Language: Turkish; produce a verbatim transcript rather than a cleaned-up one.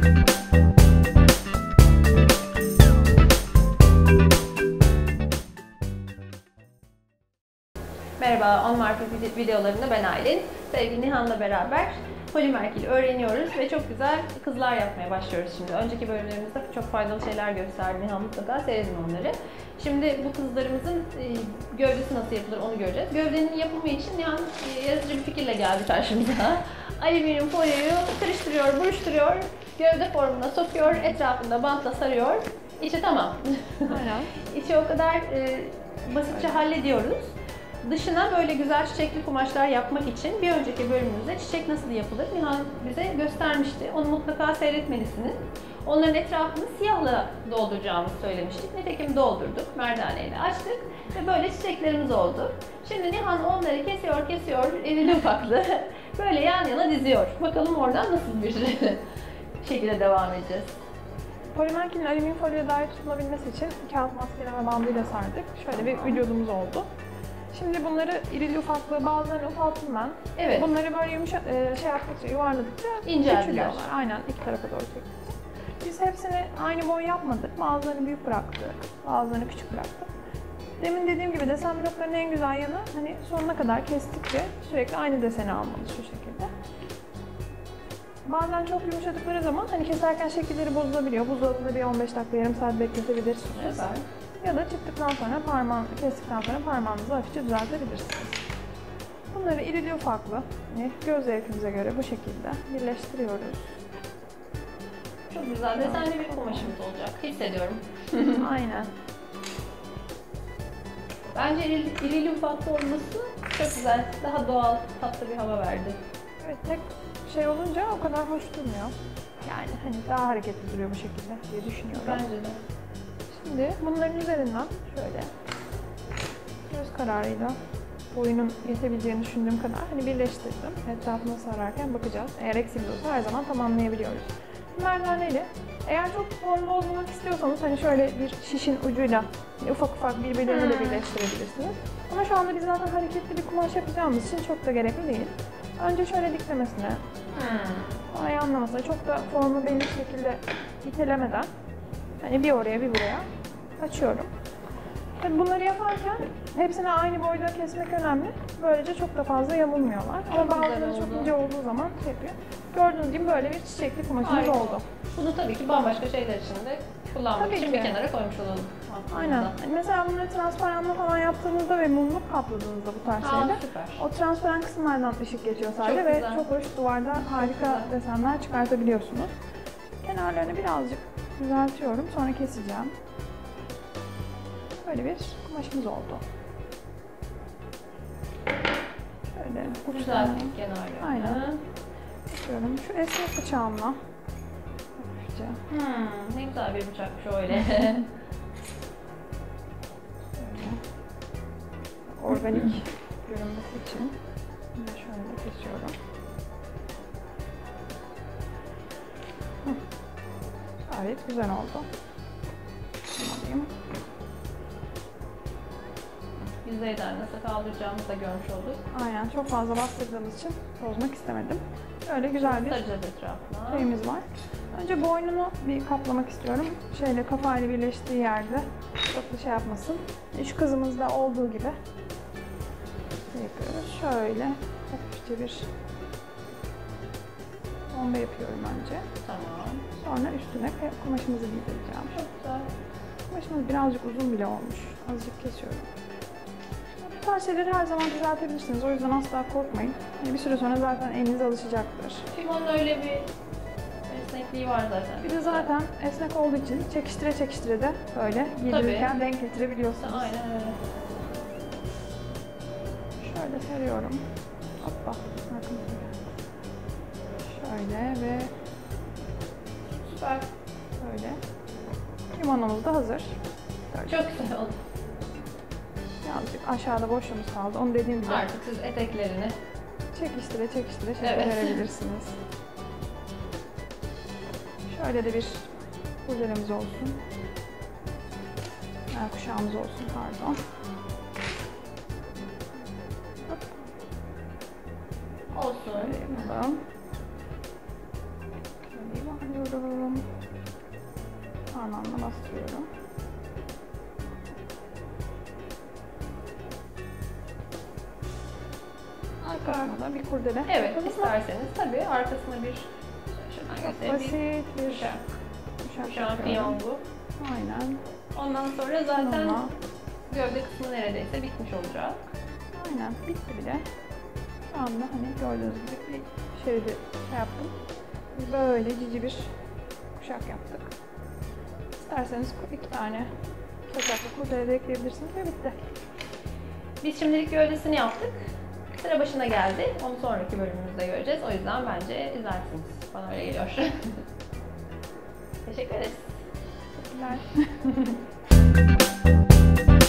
Merhaba, On Market videolarında ben Aylin. Sevgili Nihan'la beraber polimerkili öğreniyoruz ve çok güzel kızlar yapmaya başlıyoruz şimdi. Önceki bölümlerimizde çok faydalı şeyler gösterdi Nihan, mutlaka seyredin onları. Şimdi bu kızlarımızın gövdesi nasıl yapılır onu göreceğiz. Gövdenin yapımı için Nihan yaratıcı bir fikirle geldi karşımıza. Alüminyum folyoyu karıştırıyor, buruşturuyor, gövde formuna sokuyor, etrafında bantla sarıyor. İşi tamam. Aynen. İşi o kadar e, basitçe hallediyoruz. Dışına böyle güzel çiçekli kumaşlar yapmak için bir önceki bölümümüzde çiçek nasıl yapılır Nihan bize göstermişti. Onu mutlaka seyretmelisiniz. Onların etrafını siyahla dolduracağımızı söylemiştik. Nitekim doldurduk, merdaneyle açtık ve böyle çiçeklerimiz oldu. Şimdi Nihan onları kesiyor kesiyor, elini ufaklı böyle yan yana diziyor. Bakalım oradan nasıl bir şekilde devam edeceğiz. Polimerkilin alüminyum folyoya dair tutulabilmesi için kağıt maskeleme bandıyla sardık. Şöyle bir vücudumuz oldu. Şimdi bunları irili ufaklı, bazılarını ufalttım ben. Evet. Bunları böyle yumuşak e, şey yaptıkça, yuvarladıkça İnceldiler. Aynen, iki tarafa doğru çektikçe. Biz hepsini aynı boy yapmadık. Bazılarını büyük bıraktık, bazılarını küçük bıraktık. Demin dediğim gibi desen bloklarının en güzel yanı hani sonuna kadar kestikçe sürekli aynı deseni almanız şu şekilde. Bazen çok yumuşadıkları zaman hani keserken şekilleri bozulabiliyor. Buzdolabında bir on beş dakika, yarım saat bekletebilirsiniz. Evet. Ya da çıktıktan sonra parmağını kestikten sonra parmağınızı hafifçe düzeltebilirsiniz. Bunları irili ufaklı, yani göz zevkimize göre bu şekilde birleştiriyoruz. Çok güzel desenli bir kumaşımız olacak. Hissediyorum. Aynen. Bence irili, irili ufaklı olması çok güzel. Daha doğal, tatlı bir hava verdi. Evet, tek şey olunca o kadar hoş durmuyor. Yani hani daha hareketli duruyor bu şekilde diye düşünüyorum. Bence de. Şimdi bunların üzerinden şöyle göz kararıyla boyunun yetebileceğini düşündüğüm kadar hani birleştirdim. Etrafına sararken bakacağız. Eğer eksiğimiz olursa her zaman tamamlayabiliyoruz. Merdaneyle eğer çok form bozmak istiyorsanız hani şöyle bir şişin ucuyla hani ufak ufak birbirlerini de birleştirebilirsiniz. Ama şu anda biz zaten hareketli bir kumaş yapacağımız için çok da gerekli değil. Önce şöyle diklemesine, hmm. orayı anlamasına, çok da formu belli şekilde itelemeden hani bir oraya bir buraya açıyorum. Tabii bunları yaparken hepsini aynı boyda kesmek önemli. Böylece çok da fazla yamulmuyorlar. Ama bazıları çok ince olduğu zaman şey yapıyor. Gördüğünüz gibi böyle bir çiçekli kumaşımız Harika oldu. Bunu tabii ki bambaşka şeyler için de kullanmak tabii için ki. bir kenara koymuş olalım. Aynen. Yani mesela bunları transparanla falan yaptığınızda ve mumluk kapladığınızda bu tarz şeyde o transparan kısımlardan ışık geçiyor sadece çok ve güzel. Çok hoş duvarda harika desenler çıkartabiliyorsunuz. Kenarlarını birazcık düzeltiyorum. Sonra keseceğim. Böyle bir kumaşımız oldu. Şöyle düzelttik kenarlarını. Aynen. Kesiyorum. Şu esnek bıçağımla. Hafifçe. Hmm, ne güzel bir bıçak şöyle. Organik görünmesi için şöyle kesiyorum. Gayet güzel oldu. Alayım. Yüzeyden nasıl kaldıracağımızı da görmüş olduk. Aynen, çok fazla bastırdığımız için bozmak istemedim. Böyle güzel bir şeyimiz var. Önce boynunu bir kaplamak istiyorum. Şeyle kafayla birleştiği yerde çok da şey yapmasın. Şu kızımızda olduğu gibi yapıyoruz. Şöyle hafifçe bir bomba yapıyorum önce. Tamam. Sonra üstüne kumaşımızı giydireceğim. Çok güzel. Kumaşımız birazcık uzun bile olmuş. Azıcık kesiyorum. Bu tarz şeyleri her zaman düzeltebilirsiniz. O yüzden asla korkmayın. Bir süre sonra zaten eliniz alışacaktır. Fimonun öyle bir esnekliği var zaten. Bir de zaten esnek olduğu için çekiştire çekiştire de böyle giydirirken renk getirebiliyorsunuz. Aynen öyle. Şöyle seriyorum. Hoppa. Şöyle ve süper. Böyle. Limonumuz da hazır. Böyle. Çok güzel oldu. Birazcık aşağıda boşluğumuz kaldı. Onu dediğim gibi. Artık siz eteklerini çekiştire çekiştire şekil evet. verebilirsiniz. Şöyle de bir modelimiz olsun. Yani kuşağımız olsun, pardon. Hop. Olsun. Şöyle yapalım. Şöyle bakıyorum. parmağımla bastırıyorum. Arka arkada bir kurdele. Evet, yapalım mı? isterseniz tabii arkasına bir şuradan Çok göstereyim. basit bir Uşak. uşak Şampiyon yapıyorum. bu. Aynen. Ondan sonra zaten Ama gövde kısmı neredeyse bitmiş olacak. aynen bitti bile. Şu anda hani gördüğünüz gibi bir şeridi şey yaptım. Böyle cici bir kuşak yaptık. İsterseniz iki tane saçaklı kurdele de ekleyebilirsiniz ve bitti. Biz şimdilik gövdesini yaptık. Sıra başına geldi. Onu sonraki bölümümüzde göreceğiz. O yüzden bence izlersiniz. Bana öyle geliyor. Teşekkür ederiz. Teşekkürler.